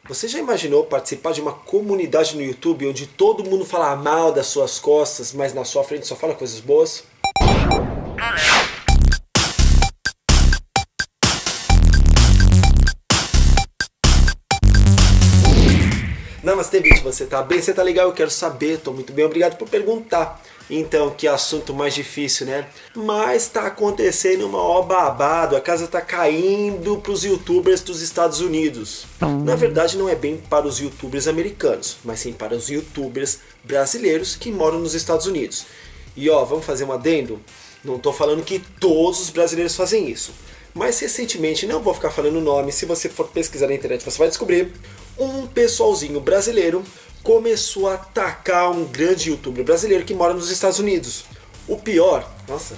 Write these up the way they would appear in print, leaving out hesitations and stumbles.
Você já imaginou participar de uma comunidade no YouTube onde todo mundo fala mal das suas costas, mas na sua frente só fala coisas boas? Namastê, bicho, você tá bem? Você tá legal? Eu quero saber, tô muito bem, obrigado por perguntar. Então, que assunto mais difícil, né? Mas tá acontecendo uma ó babado, a casa tá caindo pros youtubers dos Estados Unidos. Na verdade, não é bem para os youtubers americanos, mas sim para os youtubers brasileiros que moram nos Estados Unidos. E ó, vamos fazer um adendo? Não tô falando que todos os brasileiros fazem isso. Mas recentemente, não vou ficar falando o nome, se você for pesquisar na internet você vai descobrir, um pessoalzinho brasileiro começou a atacar um grande youtuber brasileiro que mora nos Estados Unidos. O pior, nossa,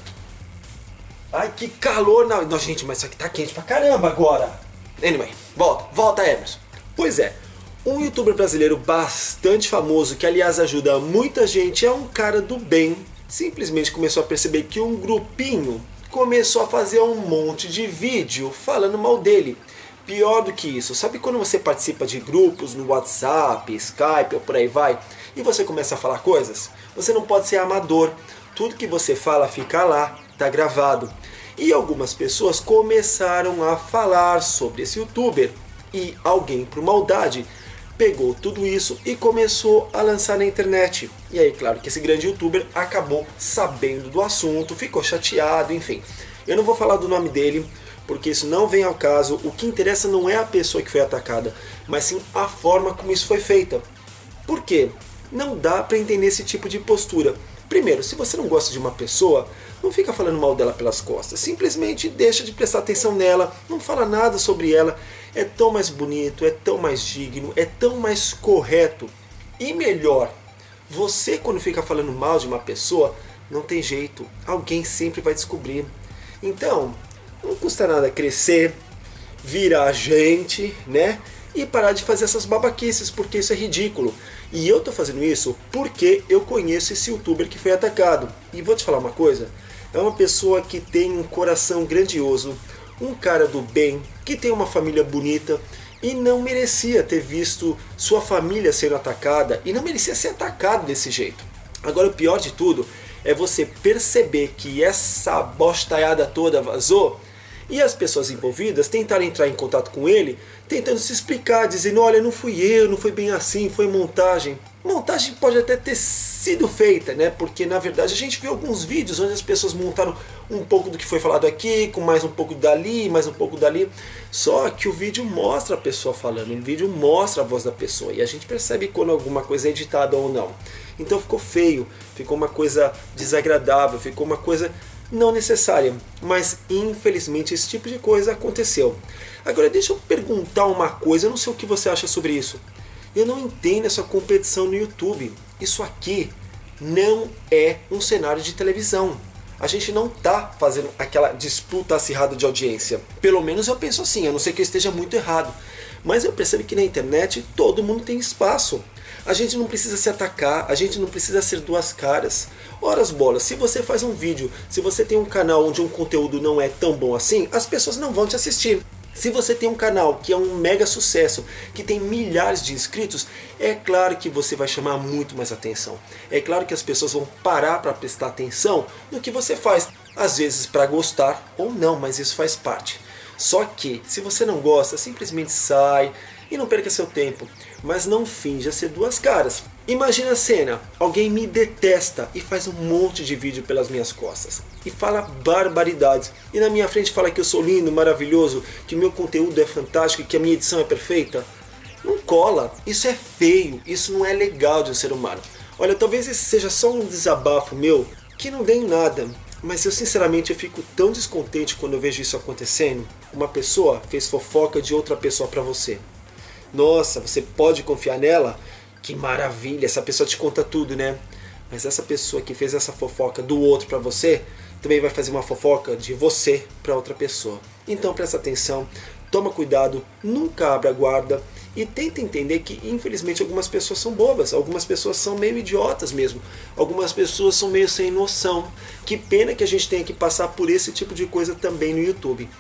ai que calor, não, gente, mas isso aqui tá quente pra caramba agora. Anyway, volta Emerson. Pois é, um youtuber brasileiro bastante famoso, que aliás ajuda muita gente, é um cara do bem, simplesmente começou a perceber que um grupinho começou a fazer um monte de vídeo falando mal dele. Pior do que isso, sabe quando você participa de grupos no WhatsApp, Skype ou por aí vai, e você começa a falar coisas? Você não pode ser amador, tudo que você fala fica lá, tá gravado. E algumas pessoas começaram a falar sobre esse youtuber, e alguém por maldade pegou tudo isso e começou a lançar na internet. E aí, claro que esse grande youtuber acabou sabendo do assunto, ficou chateado, enfim. Eu não vou falar do nome dele, porque isso não vem ao caso. O que interessa não é a pessoa que foi atacada, mas sim a forma como isso foi feita. Por quê? Não dá para entender esse tipo de postura. Primeiro, se você não gosta de uma pessoa, não fica falando mal dela pelas costas. Simplesmente deixa de prestar atenção nela, não fala nada sobre ela. É tão mais bonito, é tão mais digno, é tão mais correto. E melhor, você quando fica falando mal de uma pessoa, não tem jeito, alguém sempre vai descobrir. Então, não custa nada crescer, virar gente, né? E parar de fazer essas babaquices, porque isso é ridículo. E eu tô fazendo isso porque eu conheço esse youtuber que foi atacado. E vou te falar uma coisa, é uma pessoa que tem um coração grandioso, um cara do bem, que tem uma família bonita e não merecia ter visto sua família sendo atacada e não merecia ser atacado desse jeito. Agora o pior de tudo é você perceber que essa bostaiada toda vazou e as pessoas envolvidas tentaram entrar em contato com ele, tentando se explicar, dizendo, olha, não fui eu, não foi bem assim, foi montagem. Montagem pode até ter sido feita, né? Porque na verdade a gente viu alguns vídeos onde as pessoas montaram um pouco do que foi falado aqui, com mais um pouco dali, mais um pouco dali. Só que o vídeo mostra a pessoa falando, o vídeo mostra a voz da pessoa e a gente percebe quando alguma coisa é editada ou não. Então ficou feio, ficou uma coisa desagradável, ficou uma coisa não necessária, mas infelizmente esse tipo de coisa aconteceu. Agora deixa eu perguntar uma coisa, eu não sei o que você acha sobre isso. Eu não entendo essa competição no YouTube. Isso aqui não é um cenário de televisão. A gente não está fazendo aquela disputa acirrada de audiência. Pelo menos eu penso assim, a não ser que eu esteja muito errado. Mas eu percebo que na internet todo mundo tem espaço. A gente não precisa se atacar, a gente não precisa ser duas caras. Ora as bolas, se você faz um vídeo, se você tem um canal onde um conteúdo não é tão bom assim, as pessoas não vão te assistir. Se você tem um canal que é um mega sucesso, que tem milhares de inscritos, é claro que você vai chamar muito mais atenção. É claro que as pessoas vão parar para prestar atenção no que você faz. Às vezes para gostar ou não, mas isso faz parte. Só que, se você não gosta, simplesmente sai e não perca seu tempo. Mas não finja ser duas caras. Imagina a cena, alguém me detesta e faz um monte de vídeo pelas minhas costas. E fala barbaridades. E na minha frente fala que eu sou lindo, maravilhoso, que o meu conteúdo é fantástico e que a minha edição é perfeita. Não cola, isso é feio, isso não é legal de um ser humano. Olha, talvez esse seja só um desabafo meu, que não dê em nada. Mas eu sinceramente eu fico tão descontente quando eu vejo isso acontecendo. Uma pessoa fez fofoca de outra pessoa pra você. Nossa, você pode confiar nela? Que maravilha, essa pessoa te conta tudo, né? Mas essa pessoa que fez essa fofoca do outro pra você, também vai fazer uma fofoca de você pra outra pessoa. Então presta atenção, toma cuidado, nunca abra a guarda e tenta entender que infelizmente algumas pessoas são bobas, algumas pessoas são meio idiotas mesmo, algumas pessoas são meio sem noção. Que pena que a gente tenha que passar por esse tipo de coisa também no YouTube.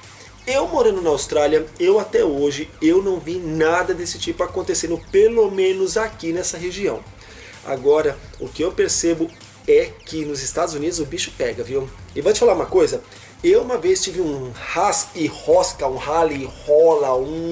Eu morando na Austrália, eu até hoje, eu não vi nada desse tipo acontecendo, pelo menos aqui nessa região. Agora, o que eu percebo é que nos Estados Unidos o bicho pega, viu? E vou te falar uma coisa, eu uma vez tive um rosca, um rally rola,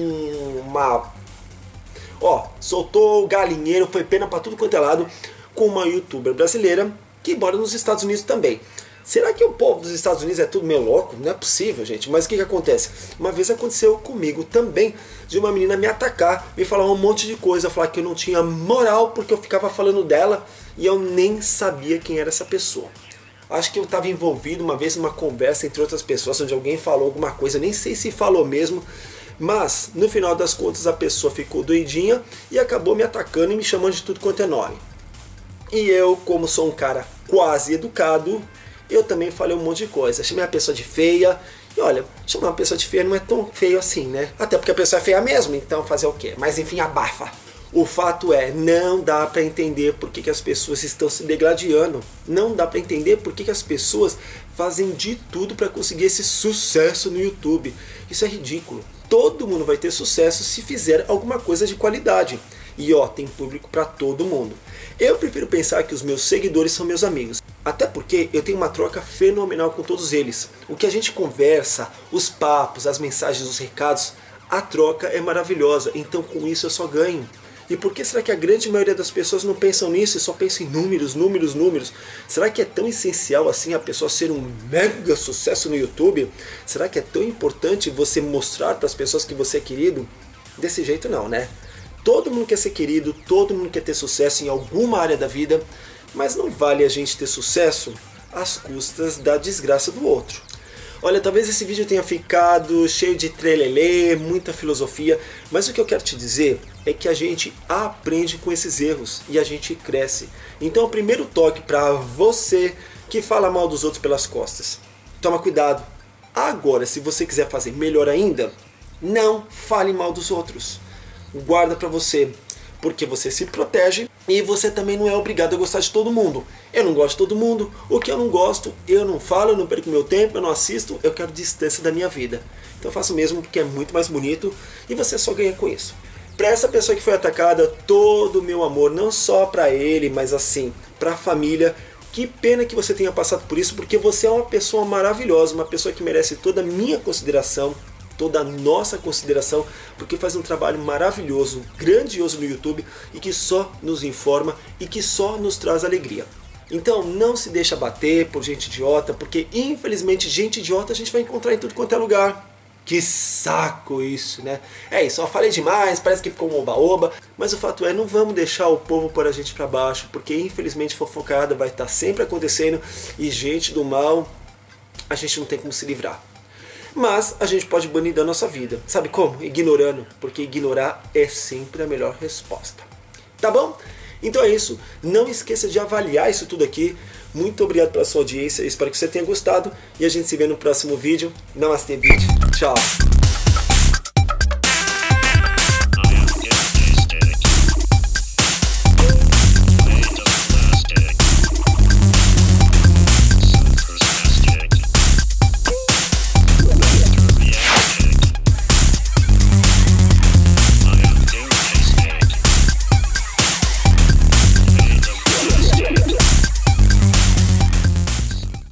soltou o galinheiro, foi pena pra tudo quanto é lado, com uma youtuber brasileira que mora nos Estados Unidos também. Será que o povo dos Estados Unidos é tudo meio louco? Não é possível, gente. Mas o que acontece? Uma vez aconteceu comigo também, de uma menina me atacar, me falar um monte de coisa, falar que eu não tinha moral porque eu ficava falando dela e eu nem sabia quem era essa pessoa. Acho que eu estava envolvido uma vez numa conversa entre outras pessoas, onde alguém falou alguma coisa, nem sei se falou mesmo, mas no final das contas a pessoa ficou doidinha e acabou me atacando e me chamando de tudo quanto é nome. E eu, como sou um cara quase educado, eu também falei um monte de coisa. Chamei a pessoa de feia. E olha, chamar uma pessoa de feia não é tão feio assim, né? Até porque a pessoa é feia mesmo, então fazer o quê? Mas enfim, abafa. O fato é, não dá pra entender por que as pessoas estão se degladiando. Não dá pra entender por que as pessoas fazem de tudo pra conseguir esse sucesso no YouTube. Isso é ridículo. Todo mundo vai ter sucesso se fizer alguma coisa de qualidade. E ó, tem público pra todo mundo. Eu prefiro pensar que os meus seguidores são meus amigos. Até porque eu tenho uma troca fenomenal com todos eles. O que a gente conversa, os papos, as mensagens, os recados, a troca é maravilhosa. Então com isso eu só ganho. E por que será que a grande maioria das pessoas não pensam nisso e só pensam em números, números, números? Será que é tão essencial assim a pessoa ser um mega sucesso no YouTube? Será que é tão importante você mostrar para as pessoas que você é querido? Desse jeito não, né? Todo mundo quer ser querido, todo mundo quer ter sucesso em alguma área da vida, mas não vale a gente ter sucesso às custas da desgraça do outro. Olha, talvez esse vídeo tenha ficado cheio de trelelê, muita filosofia, mas o que eu quero te dizer é que a gente aprende com esses erros e a gente cresce. Então o primeiro toque para você que fala mal dos outros pelas costas, toma cuidado. Agora, se você quiser fazer melhor ainda, não fale mal dos outros. Guarda pra você, porque você se protege e você também não é obrigado a gostar de todo mundo. Eu não gosto de todo mundo, o que eu não gosto, eu não falo, eu não perco meu tempo, eu não assisto, eu quero distância da minha vida. Então eu faço mesmo porque é muito mais bonito e você só ganha com isso. Pra essa pessoa que foi atacada, todo o meu amor, não só pra ele, mas assim, pra família. Que pena que você tenha passado por isso, porque você é uma pessoa maravilhosa, uma pessoa que merece toda a minha consideração, toda a nossa consideração, porque faz um trabalho maravilhoso, grandioso no YouTube e que só nos informa e que só nos traz alegria. Então não se deixa bater por gente idiota, porque infelizmente gente idiota a gente vai encontrar em tudo quanto é lugar. Que saco isso, né? É isso, eu falei demais, parece que ficou um oba-oba, mas o fato é, não vamos deixar o povo pôr a gente pra baixo, porque infelizmente fofocada vai estar sempre acontecendo e gente do mal a gente não tem como se livrar. Mas a gente pode banir da nossa vida. Sabe como? Ignorando. Porque ignorar é sempre a melhor resposta. Tá bom? Então é isso. Não esqueça de avaliar isso tudo aqui. Muito obrigado pela sua audiência. Espero que você tenha gostado. E a gente se vê no próximo vídeo. Namastê, bitch. Tchau.